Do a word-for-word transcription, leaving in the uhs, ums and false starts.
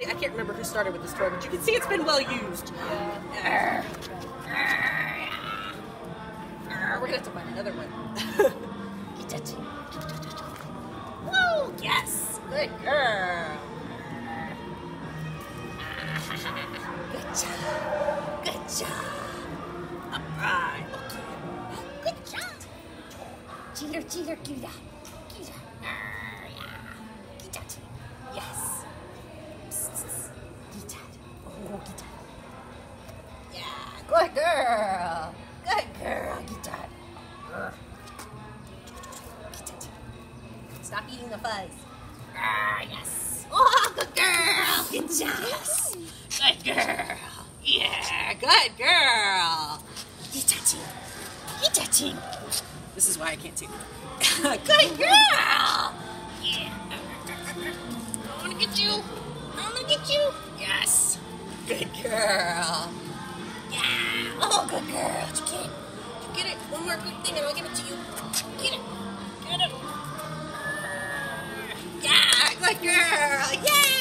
I can't remember who started with this toy, but you can see it's been well used. Yeah. We're gonna have to find another one. Woo! Yes! Good girl! Good job! Good job! Alright, okay. Good job! Cheater, cheater, cheater! Cheater! Yes! Oh, yeah, good girl! Good girl! Stop eating the fuzz. Ah, yes. Oh, good girl. Good job. Yes. Good girl. Yeah, good girl. Keep touching. Keep touching. This is why I can't take it. Good girl. Yeah. I want to get you. I want to get you. Yes. Good girl. Yeah. Oh, good girl. Did you get it? Did you get it? One more good thing and I'll give it to you. Get it. Get it. Yeah, good girl! Yay!